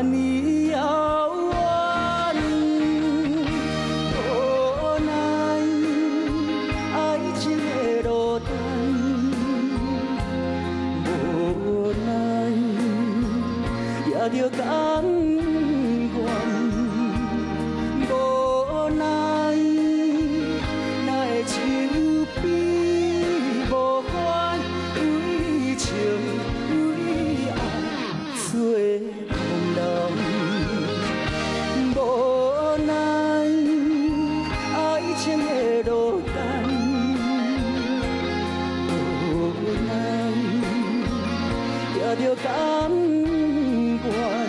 尼遥远，无奈爱情的落单，无奈也着甘愿，无奈哪会手边无关，为情为爱做空人，无奈爱情的落单，无奈也着甘愿，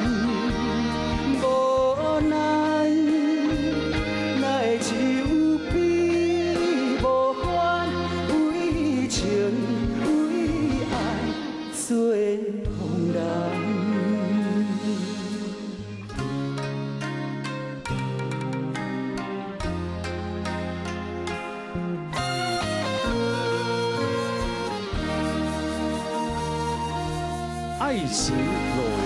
无奈哪会手边无关，为情为爱做空人。 爱情裸